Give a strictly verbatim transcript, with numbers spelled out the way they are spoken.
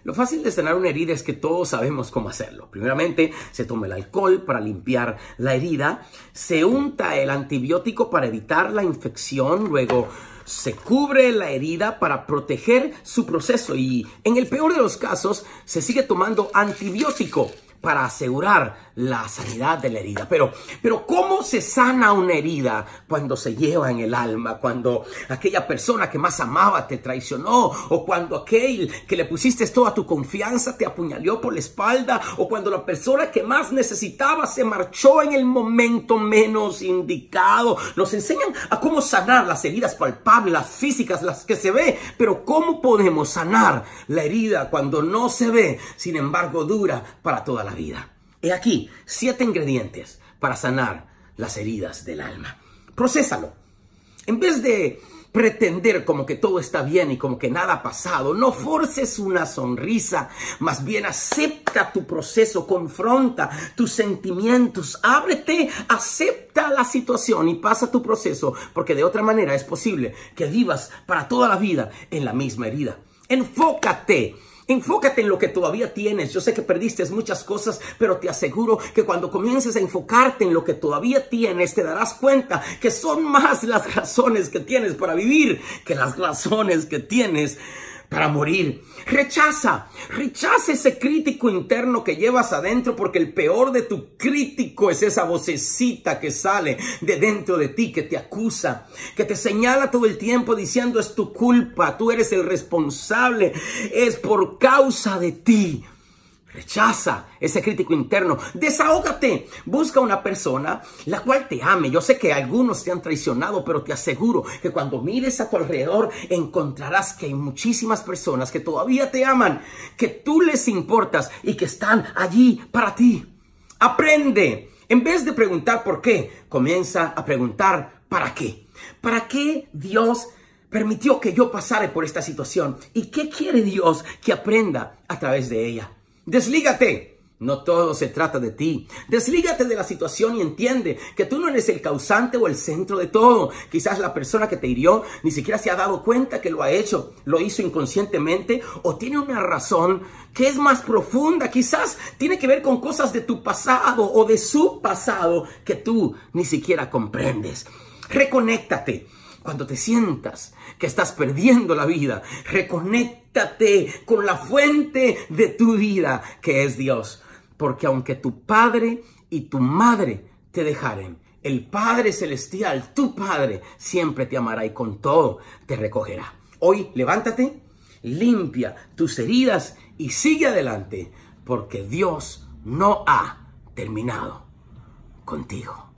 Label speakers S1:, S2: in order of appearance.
S1: Lo fácil de sanar una herida es que todos sabemos cómo hacerlo. Primeramente, se toma el alcohol para limpiar la herida, se unta el antibiótico para evitar la infección, luego se cubre la herida para proteger su proceso y, en el peor de los casos, se sigue tomando antibiótico para asegurar la sanidad de la herida. Pero, pero ¿cómo se sana una herida cuando se lleva en el alma? Cuando aquella persona que más amaba te traicionó, o cuando aquel que le pusiste toda tu confianza te apuñaló por la espalda, o cuando la persona que más necesitaba se marchó en el momento menos indicado. Nos enseñan a cómo sanar las heridas palpables, las físicas, las que se ve, pero ¿cómo podemos sanar la herida cuando no se ve, sin embargo dura para toda la vida? He aquí siete ingredientes para sanar las heridas del alma. Procésalo. En vez de pretender como que todo está bien y como que nada ha pasado, no forces una sonrisa, más bien acepta tu proceso, confronta tus sentimientos, ábrete, acepta la situación y pasa tu proceso, porque de otra manera es posible que vivas para toda la vida en la misma herida. Enfócate. Enfócate en lo que todavía tienes. Yo sé que perdiste muchas cosas, pero te aseguro que cuando comiences a enfocarte en lo que todavía tienes, te darás cuenta que son más las razones que tienes para vivir que las razones que tienes para morir. Rechaza, rechaza ese crítico interno que llevas adentro, porque el peor de tu crítico es esa vocecita que sale de dentro de ti, que te acusa, que te señala todo el tiempo diciendo es tu culpa, tú eres el responsable, es por causa de ti. Rechaza ese crítico interno. Desahógate. Busca una persona la cual te ame. Yo sé que algunos te han traicionado, pero te aseguro que cuando mires a tu alrededor encontrarás que hay muchísimas personas que todavía te aman, que tú les importas y que están allí para ti. Aprende. En vez de preguntar por qué, comienza a preguntar para qué. ¿Para qué Dios permitió que yo pasara por esta situación? ¿Y qué quiere Dios que aprenda a través de ella? Deslígate. No todo se trata de ti. Deslígate de la situación y entiende que tú no eres el causante o el centro de todo. Quizás la persona que te hirió ni siquiera se ha dado cuenta que lo ha hecho. Lo hizo inconscientemente o tiene una razón que es más profunda. Quizás tiene que ver con cosas de tu pasado o de su pasado que tú ni siquiera comprendes. Reconéctate. Cuando te sientas que estás perdiendo la vida, reconéctate con la fuente de tu vida, que es Dios. Porque aunque tu padre y tu madre te dejaren, el Padre Celestial, tu Padre, siempre te amará y con todo te recogerá. Hoy levántate, limpia tus heridas y sigue adelante, porque Dios no ha terminado contigo.